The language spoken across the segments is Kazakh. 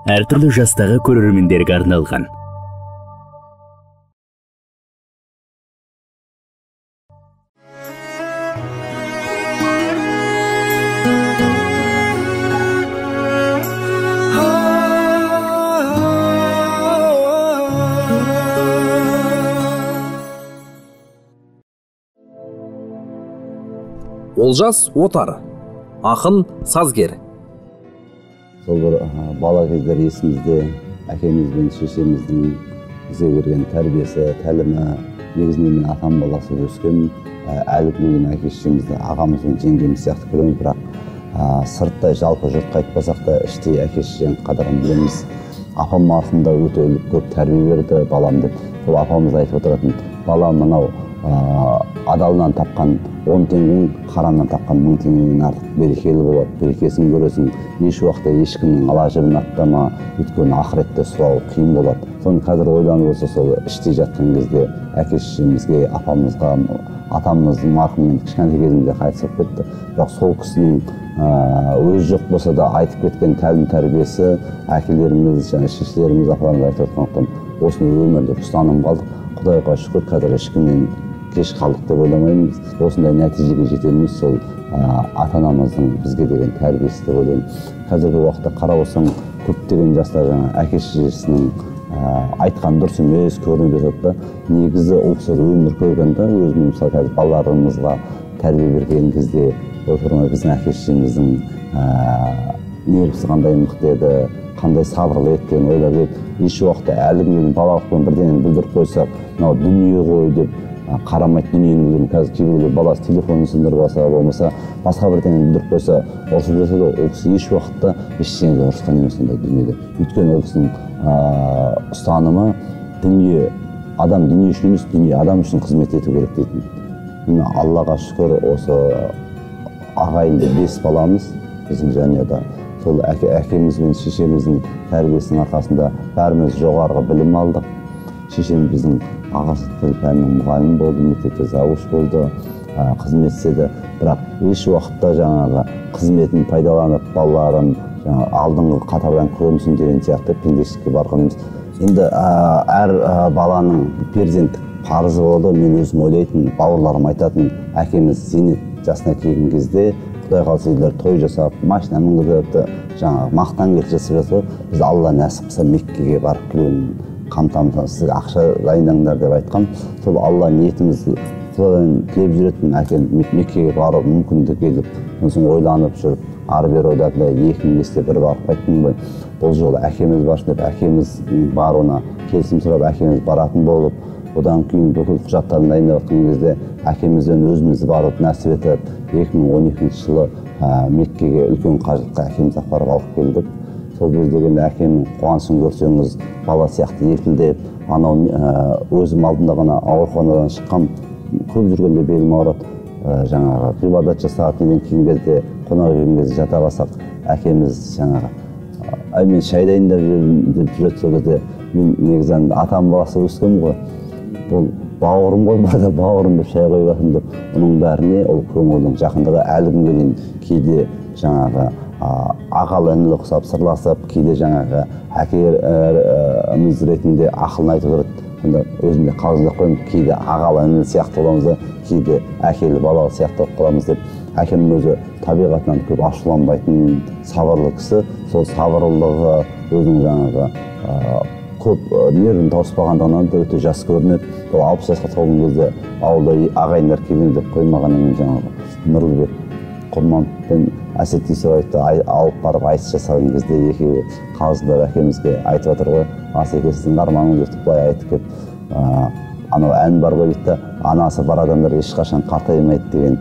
әртүрлі жастағы көрермендерге арналған. Олжас Отар, ақын, сазгер. Сол бір бала кездер есімізде әкеміз бен шешеміздің бізге берген тәрбиесі, тәлімі, негізінен мен атам баласы өскен, әлі күнге әке шешемізді ағамыз бен жеңгеміз сияқты көремін, бірақ сырттай жалпы жұртқа айтпасақ та іштей әке шешенің қадірін білеміз. Апам марқұмда өте көп тәрбие берді балам деп. Сол апамыз айтып отыратын, балам мынау адалынан тапқан 10 теңгең харамнан тапқан 1000 теңгеден артық берекелі болады, берекесін көресің, еш уақытта ешкімнің ала жібін аттама, өйткені ақыретте сұрау қиын болады. Соны қазір ойланып отырсақ, сол іштей жатқан кезде әке шешемізге, апамызға, атамыздың марқұммен кішкентай кезімізде қайтыс болып кетті. Бірақ сол кісінің өзі жоқ болса да айтып кеткен тәлім тәрбиесі әкелеріміз, шешелеріміз, апаларымыз айтып отқандықтан осыны өмірде ұстанып қалдық. Құдайға шүкір, қазір ешкімнен кеш қалдық деп ойламаймыз. Осындай нәтижеге жетеміз сол ата-анамыздың бізге деген тәрбиесі деп ойлаймын. Қазіргі уақытта қарап отырсаң, көптеген жастар әке шешесінің айтқан дұрыс емес көрініп жатады да. Негізі ол кісілер өмір көрген да, өзінің мысалы қазір балаларымызға тәрбие берген кезде біздің әке шешеміздің нервісі қандай мықты еді, қандай сабырлы еткенін ойлап еді. Еш уақытта әлі күнге балалықпен бірдеңені білдіріп қойсақ, мынау дүние ғой деп қарамайды дүниені білдіріп. Қазір кейбіреулер баласы телефонын сындырып алса, болмаса басқа бірдеңені білдіріп қойса, ұрысып жатса да, ол кісі еш уақытта ештеңеге ұрысқан емес ондай дүниеде. Өйткені ол кісінің ұстанымы дүние, адам дүние үшін емес, дүние адам үшін қызмет ету керек дейтін. Аллаға шүкір, осы ағайынды 5 баламыз біздің жанұяда. Сол әкеміз бен шешеміздің тәрбиесінің арқасында бәріміз жоғарғы білім алдық. Шешем біздің ағарту тіл пәнінің мұғалімі болды, мектепте завуч болды, қызмет істеді. Бірақ еш уақытта жаңағы қызметін пайдаланып, балаларын алдыңғы қатардан көрінсін деген сияқты пендешілікке барған емес. Енді әр баланың перзенттік парызы болады. Мен өзім ойлайтын, бауырларым айтатын, әкеміз зейнет жасына келген кезде Құдай қаласа үйлер той жасап, машина мінгізіп, жаңағы мақтаншылық жасап жатса, біз Алла нәсіп қылса Меккеге барып келуін қамтамасыз, сізге ақша дайындаңдар деп айтқан. Сол Алла ниетіміз Құдайдан тілеп жүретін, әкем Меккеге барып мүмкіндік келіп, сосын ойланып жүріп, ары-бері ойлап, 2005-те бір барып қайттым ғой. Бұл жолы әкеміз барсын деп, әкеміз баруына келісім сұрап, әкеміз баратын болып, одан кейін бүкіл құжаттарын дайындап жатқан кезде әкемізден өзіміз барып нәсіп етіп, 2012 жылы Меккеге үлкен қажылыққа әкеміз апарып алып келдік. Сол кездегенде әкемнің қуанышын көрсеңіз, бала сияқты елпілдеп, анау өзім алдында ғана ауруханадан шыққам, көп жүргенде белім ауырады. Жаңағы ғибадат жасап, неден кейін кезде, қонақ үйген кезде жата қалсақ, әкеміз жаңағы мен шай дайындап жүрмін деп жүреді. Сол кезде мен негізі атам баласы өскенмін ғой. Бұл бауырым ғой, бада бауырым деп шай қойып жатырмын деп, оның бәріне ол көңілдің жақындығы әлі күнге дейін кейде жаңағы ағалы інілі ұқсап сырласып, кейде жаңағы әкеміз ретінде ақылын айтып отырады. Сонда өзімде қалжыңдап қоямын, кейде ағалы інілі сияқты боламыз да, кейде әкелі балалы сияқты болып қаламыз деп. Әкемнің өзі табиғатынан көп ашуланбайтын, сабырлы кісі. Сол сабырлылығы өзінің жаңағы көп нервін тауыспағандығынан да өте жас көрінеді. Ол 60 жасқа толған кезде ауылда ағайындар келген деп қоймағанымен жаңағы Нұрлыбек Құрманов пен Әсет Исабаевты алып барып айтыс жасаған кезде екеуі қалжыңдап әкемізге айтып отыр ғой, Асеке сіздің арманыңыз деп былай айтып келіп, анау ән бар ғой дейді, анасы бар адамдар ешқашан қартаймайды деген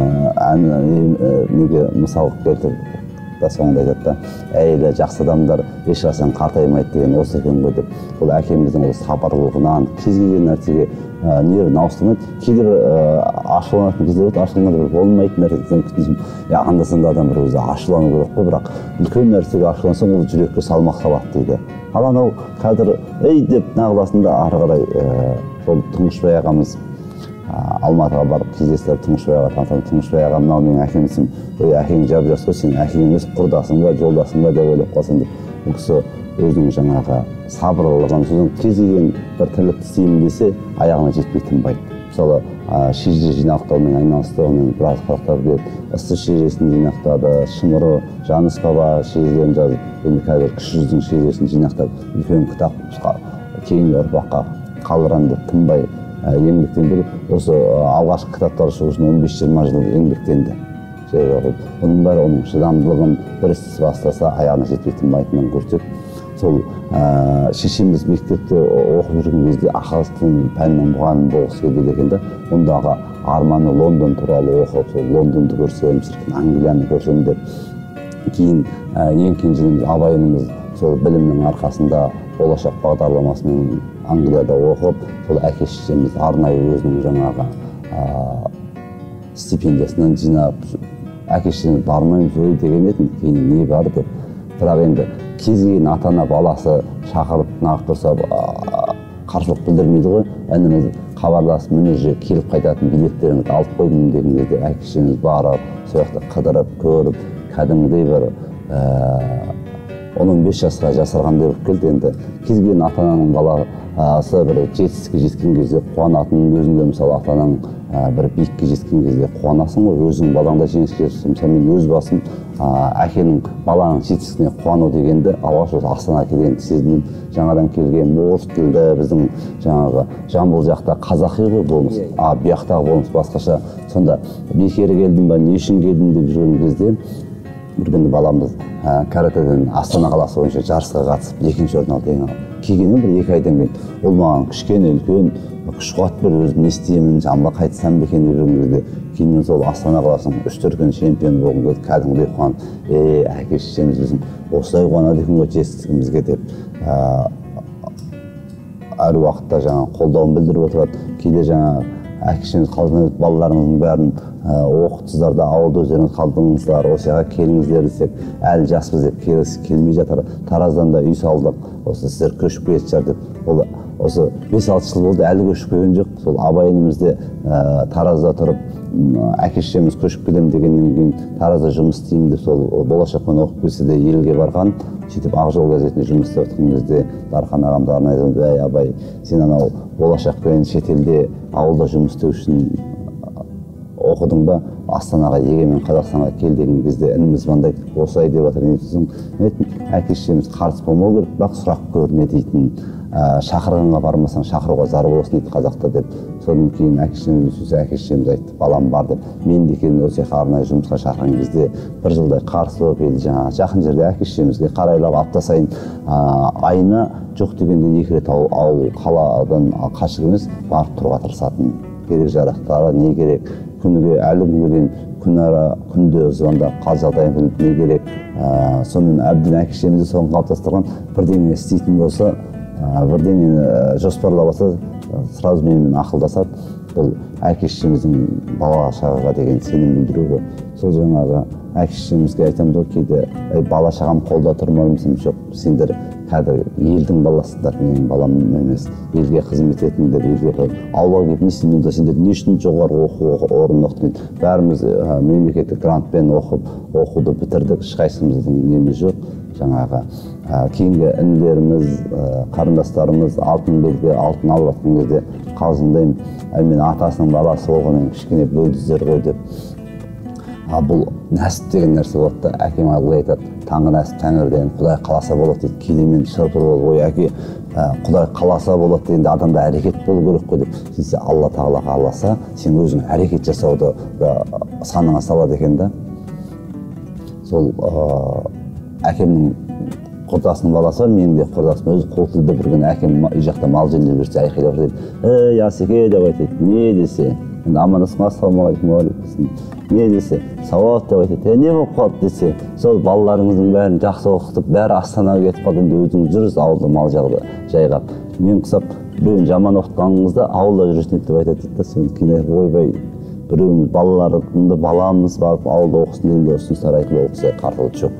неге мысал келтіріп соңында айтады да, әйелі жақсы адамдар ешқашан қартаймайды деген осы екен ғой деп. Бұл әкеміздің ол сабырлылығынан кез келген нәрсеге нервін ауыстырмайды. Кейде ашуланатын кездер болады, ашуланғанда болмайтын нәрседен күтесің. Анда-санда адам бір өзі ашулану керек қой, бірақ үлкен нәрсеге ашулансаң ол жүрекке салмақ салады дейді. Ал анау қазір ей деп нағыласында ары қарай сол Тұңғышбай ағамыз Алматыға барып кездестіріп Тұңғышбай аға таныстырдым. Тұңғышбай аға мынау менің әкем десем, ой әкең жап жас қой, сен әкең емес құрдасың ба, жолдасың ба деп ойлап қалсам деп. Бұл кісі өзінің жаңағы сабырлылығын, сосын кез келген бір тірлікті істеймін десе аяғына жетпей тынбайды. Мысалы шежіре жинақтаумен айналысты, онымен біраз құжаттар берді. Ыссы шежіресін жинақтады, Шымыры, Жаныс баба шежірелерін жазып, енді қазір кіші жүздің шежіресін жинақтап, үлкен кітап кейінгі ұрпаққа қалдырам деп тынбай еңбектенді. Осы алғашқы кітаптар шығу үшін 15-20 жыл еңбектенді. Бұның бәрі оның шыдамдылығын бір іс бастаса аяғына жетпей тынбайтынын көрсетеді. Сол шешеміз мектепте оқып жүрген кезде ақырғы тіл пәнінің мұғалімі болғысы келді екен де, ондағы арманы Лондон туралы оқып, сол Лондонды көрсем, Англияны көрсем деп. Кейін ең кенжеміз Абай ініміз сол білімнің арқасында болашақ бағдарламасымен Англияда оқып, сол әке шешеміз арнайы өзінің жаңағы стипендиясынан жинап, әке шешеміз бармаймыз ой деген еді, кейін не бар деп. Бірақ енді кез келген ата-ана баласы шақырып нағып тұрса қарсылық білдірмейді ғой. Ініміз хабарласып, міне келіп қайтатын билеттеріңізді алып қойдым деген кезде әке шешеміз барып, сол жақта қыдырып, көріп, кәдімгідей бір 15 жасқа жасырғандай болып келді. Енді кез келген ата-ананың баласы бір жетістікке жеткен кезде қуанатын, өзіңде мысалы ата-анаң бір биікке жеткен кезде қуанасың ғой, өзің балаңда жеңіске жетсін. Мысалы мен өз басым әкенің баланың жетістігіне қуану дегенді алғаш осы Астанаға келгенді сездім. Жаңадан келген орыс тілді біздің жаңағы Жамбыл жақта қазақи ғой болмыс, бұяқтағы болмыс басқаша. Сонда бекері келдім ба, не үшін келдім деп жүрген кезде бір күні баламыз каратэден Астана қаласы бойынша жарысқа қатысып екінші орын алды. Келгеннен бір 2 айдан кейін ол маған кішкене үлкен күш-қуат беріп өзім не істеймін, жамбы қайтсам ба екен деп жүрген кезде кейін сол Астана қаласының 3 дүркін чемпионы болған кезде кәдімгідей қуанып, әке шешеміз біздің осылай қуанады екен ғой жетістігімізге деп әр уақытта жаңа қолдауын білдіріп отырады. Кейде жаңа әке шешеміз қалжыңдап балаларыңыздың бәрін оқытсыздар да ауылда өздеріңіз қалдыңыздар, осыға келіңіздер десек, әлі жаспыз деп келмей жатыр. Тараздан да үй салдық, осы сіздер көшіп келетін шығар деп. Ол осы 5-6 жыл болды, әлі көшіп келген жоқ. Сол Абай ініміз де Таразда тұрып, әке шешеміз көшіп келем дегеннен кейін Таразда жұмыс істеймін деп сол болашақпен оқып келсе де елге барған. Сөйтіп Ақжол газетінде жұмыс істеп жатқан кезде Дархан ағамды арнайы айтып, "Ей Абай, сен анау болашақпен шетелде ауылда жұмыс істеу үшін оқыдың ба? Астанаға, егемен Қазақстанға кел" деген кезде ініміз мындай осылай деп жатыр. Не десең, әке шешеміз қарсы болмау керек, бірақ сұрақ көрме дейтін. Шақырғанға бармасаң шақыруға зар болсын дейді қазақта деп. Содан кейін әке шешеміз айтты, балам бар деп. Мен де келін осы арнайы жұмысқа шақырған кезде бір жылдай қарсы болып еді. Жақын жерде әке шешемізге қарайлап апта сайын айына жоқ дегенде 2 рет ауыл қаладан қашық емес барып тұруға тырысатын. Керек жарақтары не керек, күніге әлі күнге дейін күнде звондап қал жағдайын біліп не керек. Сонымен әбден әке шешемізді соны қалыптастырған. Бірдеңе істейтін болса, бірдеңені жоспарлап алса, сразу менімен ақылдасады. Бұл әке шешеміздің бала шағаға деген сенім білдіру ғой. Сол жаңағы әке шешемізге айтамыз ғой кейде, бала шағам қолда тұрмаймысың, жоқ, сендер қазір елдің баласыдар, менің балам емес, елге қызмет етіңдер, елге қойып, ауылға келіп не істеймін, сендер не үшін жоғары оқу орнын оқыдың? Бәріміз мемлекеттік грантпен оқуды бітірдік, ешқайсымыздың неміз жоқ. Жаңағы кейінгі інілеріміз, қарындастарымыз алтын белгі, алтын алып жатқан кезде қалжыңдаймын, мен атасының баласы болғаннан кішкене бөлдіздер ғой деп. Бұл нәсіп деген нәрсе болады да, әкем ылғи айтады, таңғы нәсіп тәңірден, Құдай қаласа болады дейді. Кейде мен шырпыр болып, ой әке, Құдай қаласа болады дегенде адамда әрекет болу керек қой деп. Сенсе Алла тағала қаласа, сен өзің әрекет жасауды саныңа салады екен да. Сол әкемнің құрдасының баласы бар, менің де құрдасым өзі қол тілді бір күні әкем үй жақта мал жөнделіп жүрсе айқайлап жүреді. "Ей Асеке" деп айтады. Не десе, енді амандасқан ассалаумағалейкум, не десе, сауат деп айтады. Не болып қалды десе, сол балаларыңыздың бәрін жақсы оқытып, бәрі Астанаға кетіп қалды, енді өзіңіз жүрсіз ауылда мал жайғап. Мен құсап, біреуін жаман оқытқаныңызда ауылда жүресің деп айтады дейді. Сен кейін ойбай, біреуіміз балаларымды баламыз барып ауылда оқысын дегенде ұсыныстар айтып ол кісі қартылды жоқ.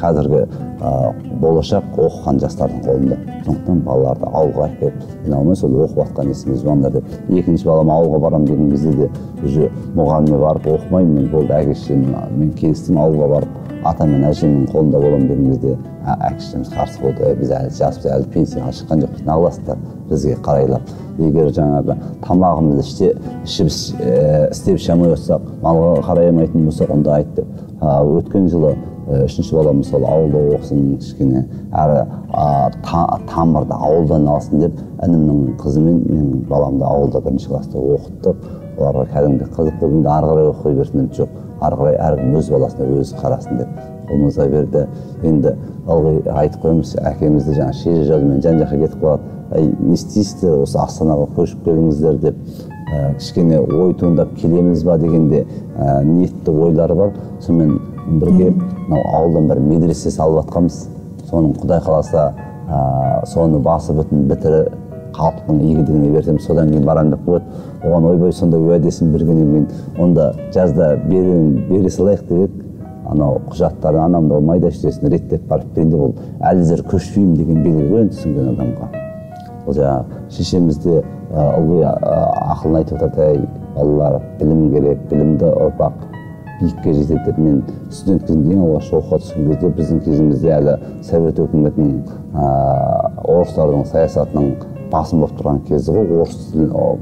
қазіргі болашақ оқыған жастардың қолында. Сондықтан балаларды ауылға әкеліп жинаумен сол оқып жатқан есіміз звондар деп. Екінші балам ауылға барам деген кезде де уже мұғалімге барып оқымаймын, мен болды әке-шешем, мен келістім ауылға барып ата мен әжемнің қолында боламын деген кезде әке-шешеміз қарсы болды. Біз әлі жаспыз, әлі пенсияға шыққан жоқпыз, не қыласыздар бізге қарайлап. Егер жаңағы тамағымызды ішіп істеп ішемей отырсақ, малға қарай алмайтын болсақ, онда айт деп. Өткен жылы үшінші балам мысалы ауылда оқысын, кішкене әрі тамырды ауылдан алсын деп інімнің қызы мен менің баламды ауылда бірінші класста оқыттық. Оларға кәдімгі қызық болды, ары қарай оқи берсін деп жоқ. Ары қарай әркім өз баласына өзі қарасын деп қолымызға берді. Енді ылғи айтып қоймыз, әкемізді жаңа шеже жазумен жан-жаққа кетіп қалады. Не істейсіздер, осы Астанаға көшіп келдіңіздер деп кішкене ой туындап келеміз ба дегенде ниетті ойлары бар. Сонымен бірге ауылдан бір медресе салып жатқанбыз. Соның Құдай қаласа соны басы бүтін бітірі халықтың игілігіне берсем, содан кейін барам деп қойды. Оған ойбай сонда уәдесін бергеннен кейін онда жазда бере салайық деп анау құжаттарды анамда майда шүйдесін реттеп барып берді. Ол әліздер көшпеймін деген белгі түсінген адамға. Ол жаңағы шешемізде ылғи ақылын айтып отырды, балалар білім керек, білімді ұрпақ биікке жетеді деп. Мен студент кезімде ең алғаш оқуға түскен кезде біздің кезімізде әлі совет өкіметінің орыстардың саясатының басым болып тұрған кезі ғой. Орыс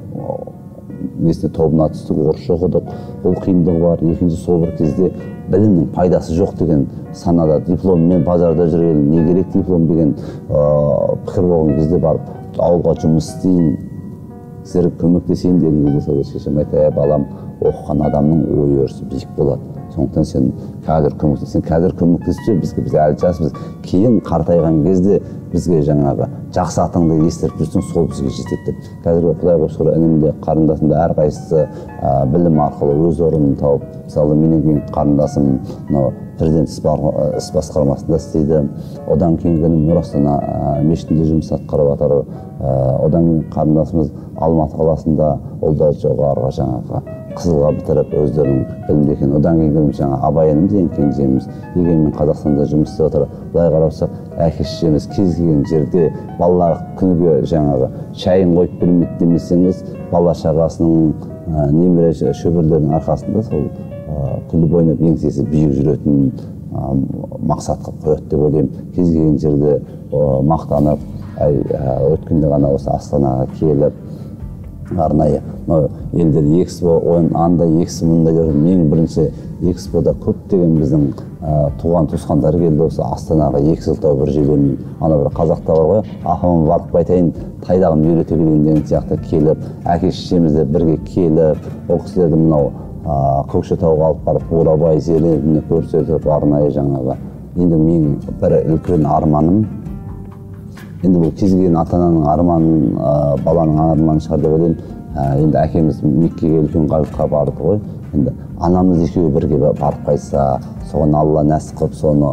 тілін тобына түстік, орысша оқыдық. Бұл қиындығы бар. Екінші сол бір кезде білімнің пайдасы жоқ деген санада дипломмен базарда жүрген, не керек диплом деген пікір болған кезде барып ауылға жұмыс істейін, сіздерге көмектесейін деген кезде сол шешем айтты, балам, оқыған адамның ой өрісі биік болады. Сондықтан сен қазір көмектеспе, біз әлі жаспыз. Кейін қартайған кезде бізге жаңағы жақсы атыңды естіріп жүрсің, сол бізге жетеді деп. Қазіргі Құдайға шүкір інімде, қарындасымда әрқайсысы білім арқылы өз орнын тауып, мысалы менен кейін қарындасым президент іс басқармасында істейді. Одан кейінгі Нұр Астана мешітінде жұмыс атқарып жатыр. Одан кейін қарындасымыз Алматы қаласында, ол да жоғарғы жаңағы Қызылға бітіріп өздерінің білімді екен. Одан кейін жаңа Абай інім деген кенжеміз егемен Қазақстанда жұмыс істеп отыр. Былай қарасақ, әке-шешеміз кез келген жерде балалар күніге жаңағы шайын қойып бермейді демесеңіз, бала шағасының немере шөберелерінің арқасында сол күліп ойнап еңсесі биік жүретін мақсатқа қояды деп ойлаймын. Кез келген жерде мақтанып, өткенде ғана осы Астанаға келіп арнайы елдер экспо андай экспо мындай деп ең бірінші экспода көптеген біздің туған туысқандар келді. Осы Астанаға 2 жылда бір желемін, ана бір қазақта бар ғой, апама барып қайтайын, тайдағын үйрете берейін деген сияқты келіп, әке-шешемізде бірге келіп, ол кісілерді мынау Көкшетауға алып барып Бурабай зерені көрсетіп арнайы жаңағы. Енді менің бір үлкен арманым, енді бұл кез келген ата-ананың арманын, баланың арманы шығар деп ойлаймын. Енді әкеміз Меккеге үлкен ғажапқа барды ғой. Енді анамыз екеуі бірге барып қайтса, соған Алла нәсіп қылып, соны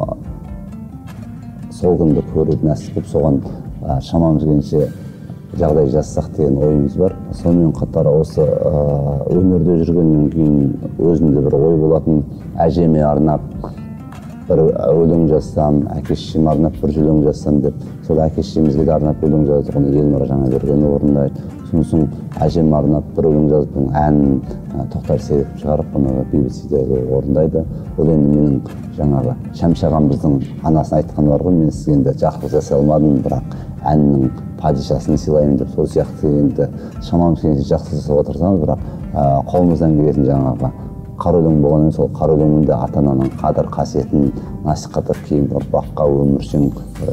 сол күнді көріп нәсіп қылып, соған шамамыз келгенше жағдай жасасақ деген ойымыз бар. Сонымен қатар осы өнерде жүргеннен кейін өзімде бір ой болатын, әжеме арнап бір өлең жазсам, әке-шешеме арнап бір өлең жазсам деп, сол әке-шешемізге де арнап өлең жаздық, оны Елнұр Жаңабергенова орындайды. Сосын әжеме арнап бір өлең жазып, әнін Тоқтар Сейітов шығарып, оны BBC-де орындайды. Ол енді менің жаңағы Шәмші ағамыздың анасын айтқаны бар ғой, мен сізге енді жақсылық жасай алмадым, бірақ әннің падишасын сыйлаймын деп, сол сияқты енді шамамыз келгенше жақсылық жасап отырсаңыз, бірақ қолымыздан келетін жаңағы қара өлең болғаннан сол қара өлеңінде ата-ананың қадір қасиетін насихаттап кейін ұрпаққа өміршең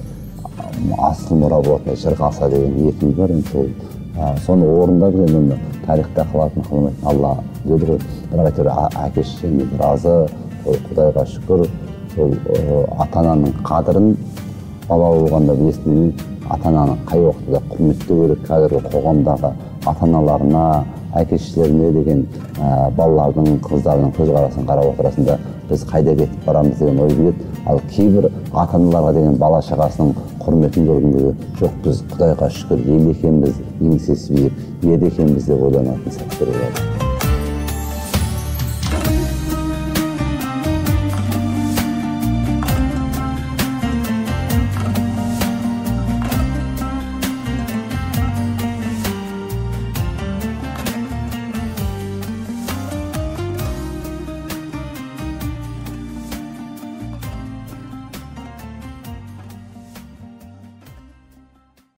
асыл мұра болатындай жыр қалса деген ниетіміз бар. Енді соны орындап енді тарихта қалатын қылмайтын Алла деді ғой. Бірақ әйтеуір әке-шешеміз разы, Құдайға шүкір, сол ата-ананың қадірін бала болғанда білесіздер, ата-ананы қай уақытта құрметтеу керек. Қазіргі қоғамдағы ата-аналарына, әке-шешелеріне деген балалардың, қыздардың көзқарасын қарап отырасында біз қайда кетіп барамыз деген ой келеді. Ал кейбір ата-аналарға деген бала шағасының құрметін көргенде жоқ, біз Құдайға шүкір ел екенбіз, еңсесі биік, ер екенбіз деп ойланатын сәттер болады.